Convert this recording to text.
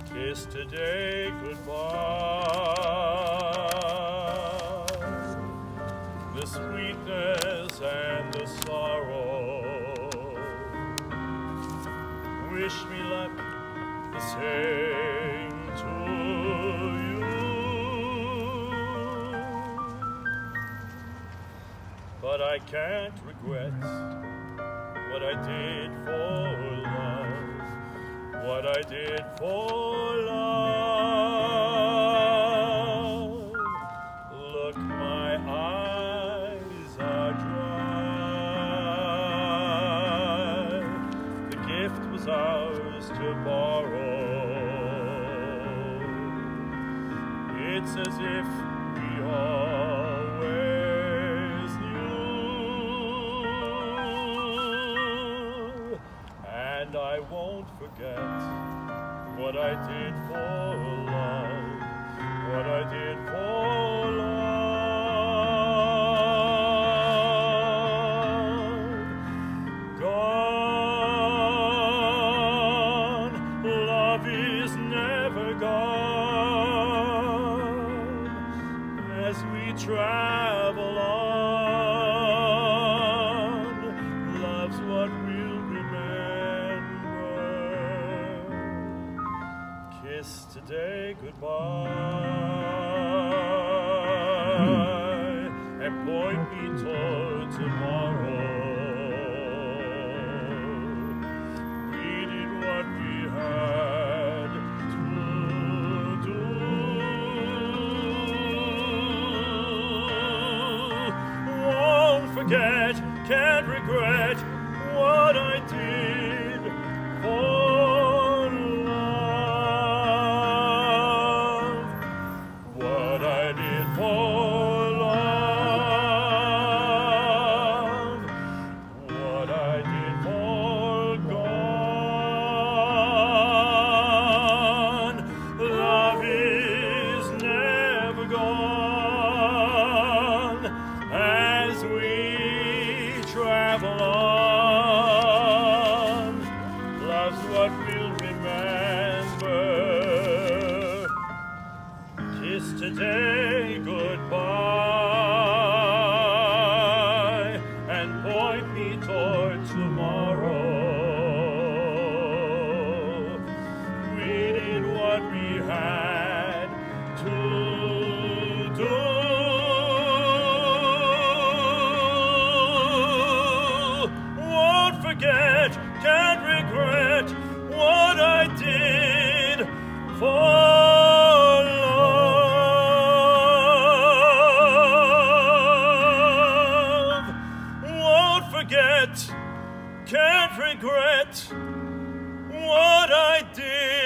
Kiss today goodbye. The sweetness and the sorrow. Wish me luck, the same to you. But I can't regret what I did for love, what I did for love. Look, my eyes are dry. The gift was ours to borrow. It's as if we always knew. And I won't forget what I did for love, what I did for love. Gone, love is never gone. As we travel on, love's what we'll remember. Kiss today goodbye and point me toward tomorrow. We did what we had to do. Won't forget, can't regret what I did for love. What I did for love. What I did for gone. Love is never gone. As we travel on, love's what we'll remember. Kiss today goodbye and point me toward tomorrow. We did what we had to do. Won't forget, can't regret what I did for love. Won't forget, can't regret what I did